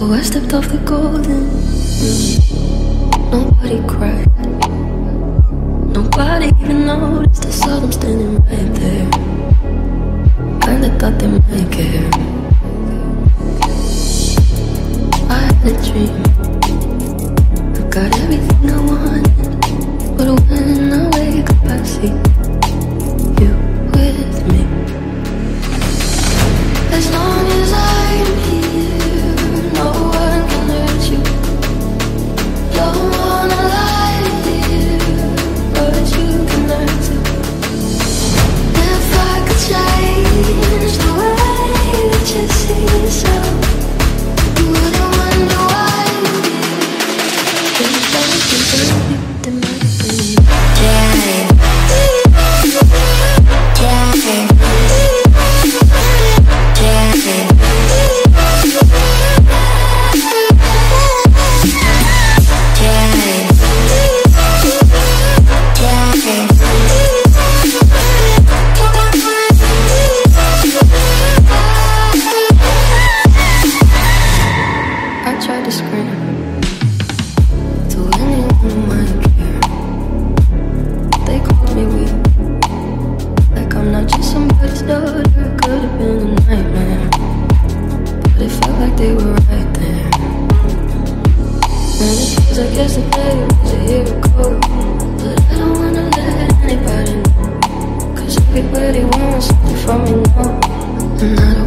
So I stepped off the golden. Nobody cried. Nobody even noticed. I saw them standing right there. Kinda thought they might care. I had a dream. I got everything I wanted, but when I wake up I see you with me. As long as I'm here, no one can hurt you. Don't wanna lie here, but you can learn to. If I could change the way that you see yourself, you wouldn't wonder why you did. It's like you believed in my dream. I tried to scream to anyone who might care. They called me weak, like I'm not just somebody's daughter. Could have been a nightmare, but it felt like they were right there. And it feels like yesterday was a year ago, but I don't wanna let anybody know, 'cause everybody wants something from me now, and I don't